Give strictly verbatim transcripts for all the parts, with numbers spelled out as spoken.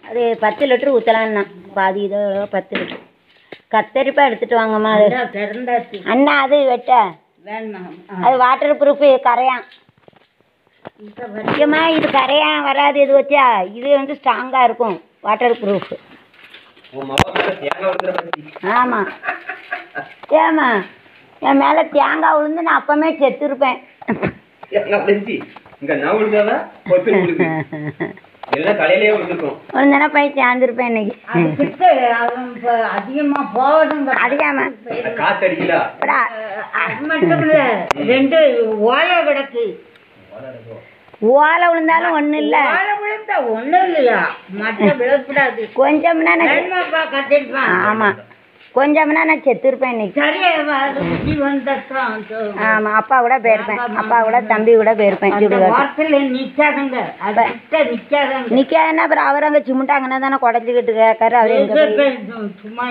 அது பத்து லிட்டர் ஊற்றலான்னா பாதி இதோ பத்து லிட்டர். கத்தரிப்பா எடுத்துகிட்டு வாங்கம்மா. அது அண்ணா அது வெட்ட அது வாட்டர் ப்ரூஃபு கரையான் முக்கியமா இது கரையான் வராது. இது வச்சா இது வந்து ஸ்ட்ராங்காக இருக்கும் வாட்டர் ப்ரூஃபு. ஆமாம் ஏமா என் மேலே தேங்காய் விழுந்து நான் அப்பமே செத்துருப்பேன். ஒரு தினம் போய் சேர்ந்துருப்பேன் இன்னைக்கு. அதிகமா போவதும் அதிகமா ரெண்டு ஓலை கிடக்கு. ஓலை விழுந்தாலும் ஒன்றும் இல்லை. ஒன்றும் இல்லையா கொஞ்சம்னா ஆமாம் கொஞ்சம்னா நான் செத்துருப்பேன் இன்னைக்கு. ஆமாம் அப்பா கூட போயிருப்பேன். அப்பா கூட தம்பி கூட போயிருப்பேன். நிற்காதுன்னா அப்புறம் அவர் அங்கே சும்மிட்டாங்கன்னா தானே குடஞ்சிக்கிட்டு கேட்காரு. அவர் எங்கே சும்மா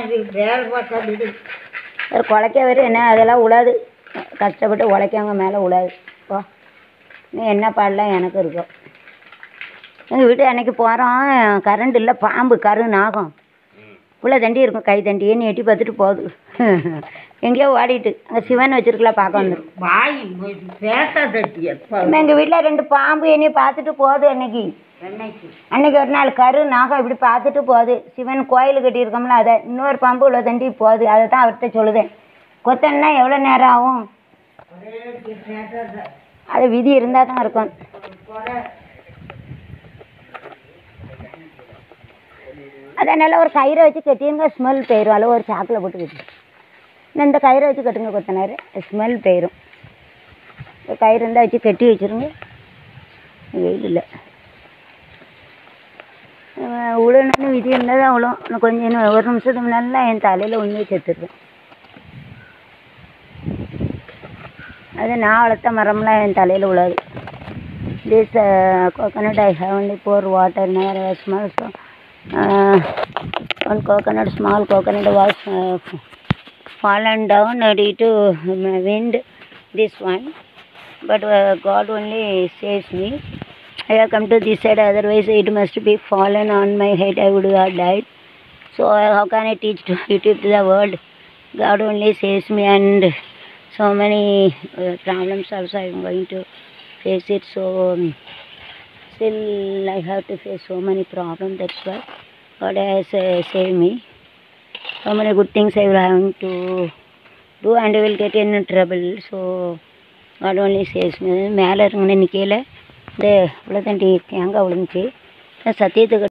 அவர் குலைக்க வரும் என்ன அதெல்லாம் உழாது. கஷ்டப்பட்டு உழைக்கவங்க மேலே உழாது. ஓ இன்னும் என்ன பாடலாம் எனக்கு இருக்கும். எங்கள் வீட்டு அன்னைக்கு போகிறோம் கரண்ட் இல்லை. பாம்பு கரு நாகம் உள்ள தண்டி இருக்கும். கை தண்டி நீ எட்டி பார்த்துட்டு போகுது. எங்கேயோ ஓடிட்டு அங்கே சிவன் வச்சிருக்கலாம் பார்க்க வந்துடும். எங்கள் வீட்டில் ரெண்டு பாம்பு என்னைய பார்த்துட்டு போகுது. அன்னைக்கு அன்னைக்கு ஒரு நாள் கரு நாகம் இப்படி பார்த்துட்டு போகுது. சிவன் கோயில் கட்டியிருக்கோம்ல அதை இன்னொரு பாம்பு உள்ள தண்டி போகுது. அதை தான் அவர்கிட்ட சொல்லுதேன். கொத்தன்னா எவ்வளோ நேரம் ஆகும்? அது விதி இருந்தால் தான் இருக்கும். அதனால் ஒரு கயிறை வச்சு கட்டிருங்க ஸ்மெல் போயிடும். அளவு ஒரு சாக்கில் போட்டு கட்டி இன்னும் இந்த கயிறை வச்சு கட்டுங்க கொத்தனார் ஸ்மெல் போயிடும். கயிறு இருந்தால் வச்சு கட்டி வச்சுருங்க. வெயில் இல்லை உழணுன்னு விதி இருந்தால் தான் அவ்வளோ. இன்னும் கொஞ்சம் இன்னும் ஒரு நிமிஷத்துக்கு முன்னாடிலாம் என் தலையில் உண்மையை செத்துருவேன். அது நான் வளர்த்த மரம்லாம் என் தலையில் விழாது. This coconut I have only four water near small so Uh, one coconut, small coconut was uh, fallen down due to wind. This one, but uh, God only saves me. I have come to this side. Otherwise, it must be fallen on my head. I would have died. So uh, how can I teach to it to the world? God only saves me, and so many uh, problems also I am going to face it. So. Um, Still, I have to face so many problems. That's why God has uh, saved me. So many good things I will have to do, and I will get in trouble. So God only saves me. மேலே இருங்கன்னு நிற்கல இந்த இவ்வளோ தண்டி தேங்காய் விழுந்துச்சு சத்தியத்துக்கு